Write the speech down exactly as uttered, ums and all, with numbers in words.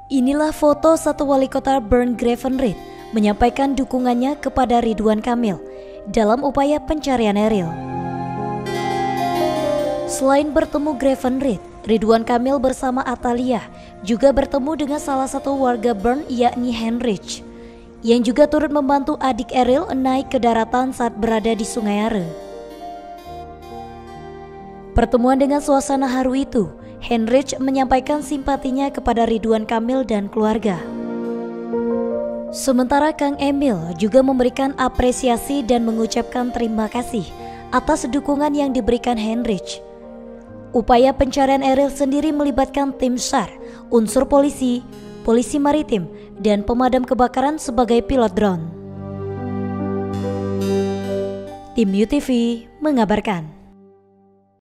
Inilah foto satu wali kota Bernd Gravenrith menyampaikan dukungannya kepada Ridwan Kamil dalam upaya pencarian Eril. Selain bertemu Gravenrith, Ridwan Kamil bersama Atalia juga bertemu dengan salah satu warga Bern yakni Heinrich, yang juga turut membantu adik Eril naik ke daratan saat berada di Sungai Are. Pertemuan dengan suasana haru itu, Heinrich menyampaikan simpatinya kepada Ridwan Kamil dan keluarga. Sementara Kang Emil juga memberikan apresiasi dan mengucapkan terima kasih atas dukungan yang diberikan Heinrich. Upaya pencarian Eril sendiri melibatkan tim S A R, unsur polisi, polisi maritim, dan pemadam kebakaran sebagai pilot drone. Tim U T V mengabarkan.